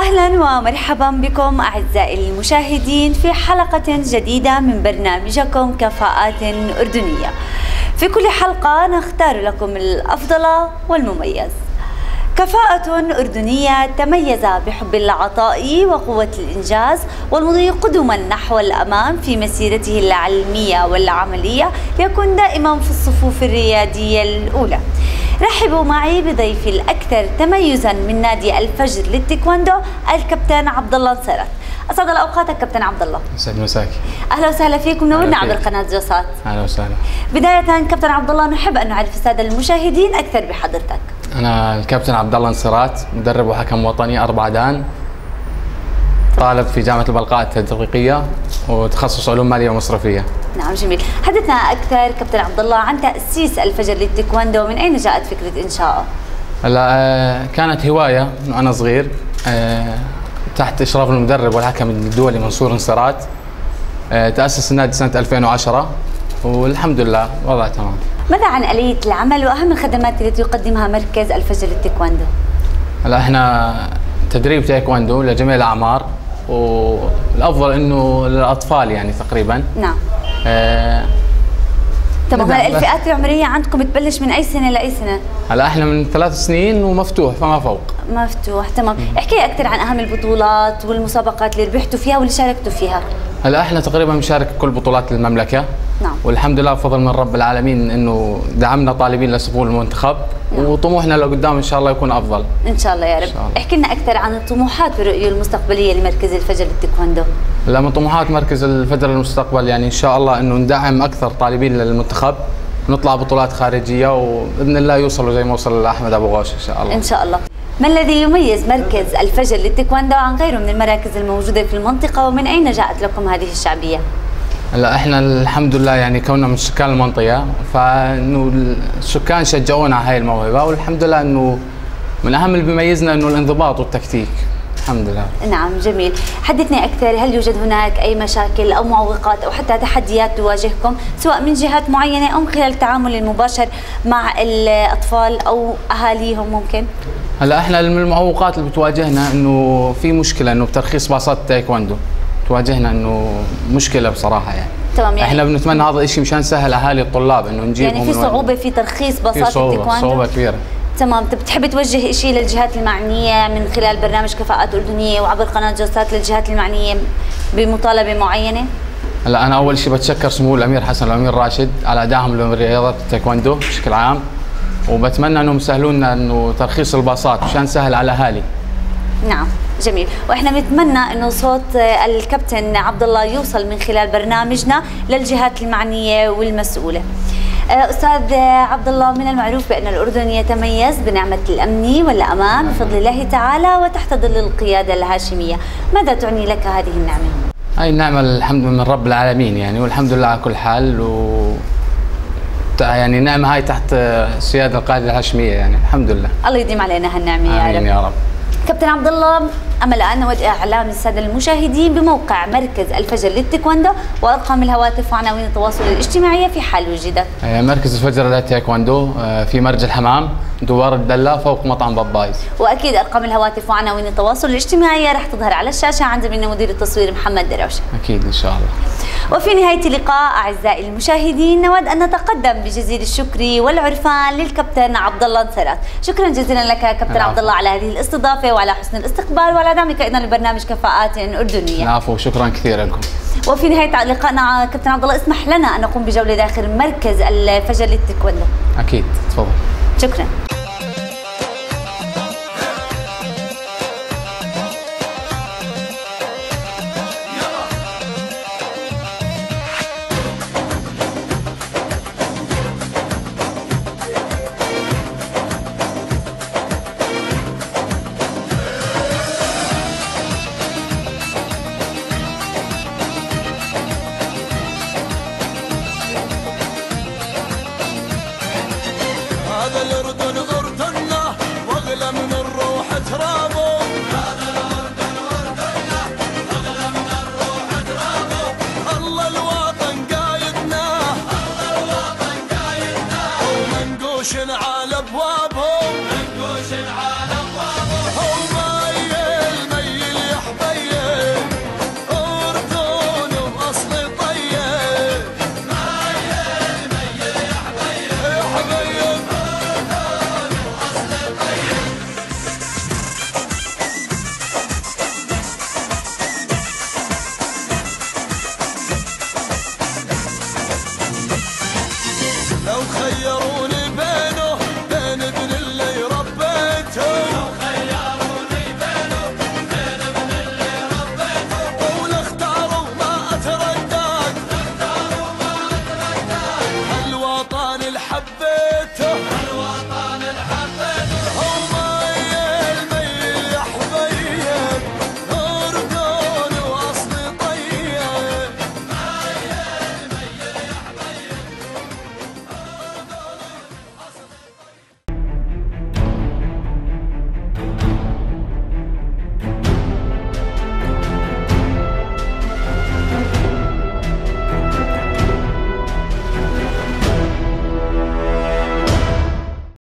أهلا ومرحبا بكم أعزائي المشاهدين في حلقة جديدة من برنامجكم كفاءات أردنية. في كل حلقة نختار لكم الأفضل والمميز. كفاءة أردنية تميز بحب العطاء وقوة الإنجاز والمضي قدما نحو الأمام في مسيرته العلمية والعملية ليكون دائما في الصفوف الريادية الأولى. رحبوا معي بضيفي الأكثر تميزا من نادي الفجر للتايكوندو الكابتن عبد الله نصيرت. أسعد الله أوقاتك كابتن عبد الله. يسعد مساك. أهلا وسهلا فيك منورنا عبر قناة جوسات. أهلا وسهلا. بداية كابتن عبد الله نحب أن نعرف السادة المشاهدين أكثر بحضرتك. أنا الكابتن عبد الله نصيرت، مدرب وحكم وطني 4 دان، طالب في جامعة البلقاء التدقيقية وتخصص علوم مالية ومصرفية. نعم جميل. حدثنا أكثر كابتن عبد الله عن تأسيس الفجر للتايكوندو، من أين جاءت فكرة إنشائه؟ هلا كانت هواية من أنا صغير تحت إشراف المدرب والحكم الدولي منصور نصيرت. تأسس النادي سنة 2010 والحمد لله وضع تمام. ماذا عن آلية العمل وأهم الخدمات التي يقدمها مركز الفجر للتايكوندو؟ هلا احنا تدريب تايكوندو لجميع الأعمار، والأفضل إنه للأطفال يعني تقريبا. نعم. طب الفئات العمرية عندكم بتبلش من أي سنة لأي سنة؟ هلا احنا من 3 سنين ومفتوح فما فوق. مفتوح تمام. احكي لي أكثر عن أهم البطولات والمسابقات اللي ربحتوا فيها واللي شاركتوا فيها. هلا احنا تقريبا بنشارك كل بطولات المملكة. نعم. والحمد لله بفضل من رب العالمين انه دعمنا طالبين لصفوف المنتخب. نعم. وطموحنا لقدام ان شاء الله يكون افضل. ان شاء الله يا رب. احكي لنا أكثر عن الطموحات والرؤية المستقبلية لمركز الفجر للتايكوندو. هلا من طموحات مركز الفجر للمستقبل يعني ان شاء الله انه ندعم اكثر طالبين للمنتخب، نطلع بطولات خارجيه وباذن الله يوصلوا زي ما وصل لاحمد ابو غوش ان شاء الله. ان شاء الله. ما الذي يميز مركز الفجر للتايكوندو عن غيره من المراكز الموجوده في المنطقه، ومن اين جاءت لكم هذه الشعبيه؟ هلا احنا الحمد لله يعني كوننا من سكان المنطقه، فانه السكان شجعونا على هاي الموهبه، والحمد لله انه من اهم اللي بيميزنا انه الانضباط والتكتيك. الحمد لله. نعم جميل. حدثني أكثر، هل يوجد هناك أي مشاكل أو معوقات أو حتى تحديات تواجهكم سواء من جهات معينة أو من خلال التعامل المباشر مع الأطفال أو أهاليهم ممكن؟ هلا احنا من المعوقات اللي بتواجهنا انه في مشكلة انه بترخيص باصات التايكوندو، تواجهنا انه مشكلة بصراحة يعني. تمام. يعني احنا بنتمنى هذا الشيء مشان نسهل اهالي الطلاب انه نجيبهم. يعني في صعوبة في ترخيص باصات التايكوندو؟ في صعوبة كبيرة. تمام. بتحب توجه شيء للجهات المعنية من خلال برنامج كفاءات أردنية وعبر قناة جوسات للجهات المعنية بمطالبة معينة؟ هلا أنا أول شيء بتشكر سمو الأمير حسن والأمير راشد على دعمهم لرياضة التايكوندو بشكل عام، وبتمنى أنهم يسهلوا لنا إنه ترخيص الباصات مشان نسهل على الأهالي. نعم جميل. واحنا بنتمنى انه صوت الكابتن عبد الله يوصل من خلال برنامجنا للجهات المعنية والمسؤولة. أستاذ عبد الله، من المعروف بأن الأردن يتميز بنعمة الأمن والأمان بفضل الله تعالى وتحت ظل القيادة الهاشمية، ماذا تعني لك هذه النعمة؟ هاي النعمة الحمد من رب العالمين يعني، والحمد لله على كل حال، يعني النعمة هاي تحت سيادة القائد الهاشمية يعني الحمد لله. الله يديم علينا هالنعمة يا رب. آمين يا رب. كابتن عبد الله، أمل أن نود إعلام السادة المشاهدين بموقع مركز الفجر للتايكوندو وأرقام الهواتف وعناوين التواصل الاجتماعي في حال وجدت. مركز الفجر للتايكوندو في مرج الحمام دوار الدلة فوق مطعم بابايز. وأكيد أرقام الهواتف وعناوين التواصل الاجتماعي راح تظهر على الشاشة عند زميلنا مدير التصوير محمد دروشه. أكيد إن شاء الله. وفي نهاية اللقاء أعزائي المشاهدين نود أن نتقدم بجزيل الشكر والعرفان للكابتن عبد الله نصيرت. شكرا جزيلا لك كابتن عبد الله على هذه الاستضافة وعلى حسن الاستقبال وعلى دعمك أيضا لبرنامج كفاءات أردنية. العفو، شكرا كثير لكم. وفي نهاية لقائنا كابتن عبد الله اسمح لنا أن نقوم بجولة داخل مركز الفجر للتايكوندو. أكيد، تفضل. شكرا.